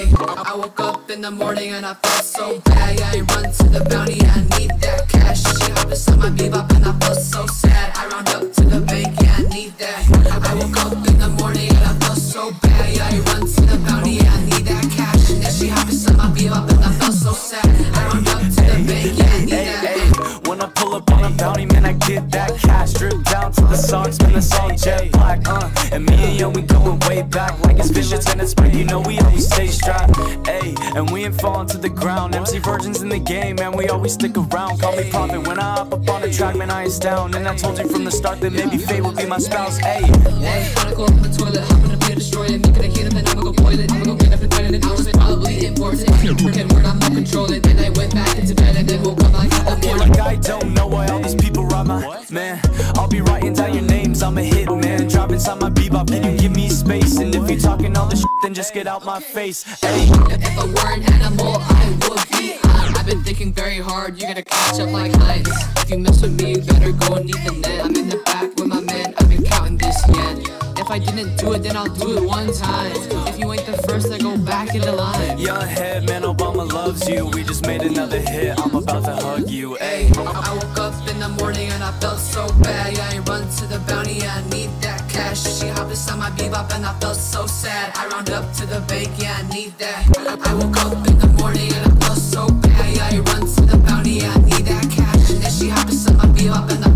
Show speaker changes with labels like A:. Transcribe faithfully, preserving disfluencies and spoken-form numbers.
A: Ayy, I woke up in the morning and I felt so bad. Yeah, I run to the bounty, I need that cash. She hop beside my bebop and I felt so sad. I round up to the bank, yeah, I need that. I woke up in the morning and I felt so bad. Yeah, I run to the bounty, yeah, I need that cash. And then she hop beside my bebop and I felt so sad. I round up to the bank, yeah, I need that.
B: When I pull up on a bounty, man, I get that cash. Drip down to the song, spin the song jet black, uh And me and Yo, we going way back. Like it's vicious and it's spring, you know we always stay strapped. Ayy, and we ain't falling to the ground. M C virgins in the game, man, we always stick around. Call me Prophet when I hop up on the track, man, I ain't down. And I told you from the start that maybe fate would be my spouse, ayy.
A: Wanna go up in the toilet, hop in the bed, destroy it. Make it a hit, and then I'ma go boil it. I'ma go get up and find it, and I was probably important. Forget word, I'm not controlling. Then I went back into bed, and then woke up like the morning.
B: Like I don't know why all these people rob my man. I'll be writing down your names, I'm a hit man. Drop inside my bebop, can you give me space? And if you talking all this shit, then just get out my face. Hey.
A: If I were an animal, I would be. I've been thinking very hard, you gotta catch up like heights. If you mess with me, you better go and eat the net. I'm in the back with my man, I've been counting this yen. If I didn't do it, then I'll do it one time. If you ain't the first, then go back in the line.
B: Young head, man, Obama loves you. We just made another hit, I'm about to hug you, ayy.
A: I woke up in the morning and I felt so bad. Yeah, I run to the bounty, yeah, I need that cash. She hop beside my bebop and I felt so sad. I round up to the bank, yeah, I need that. I woke up in the morning and I felt so bad. Yeah, I run to the bounty, yeah, I need that cash. And then she hop beside my bebop and I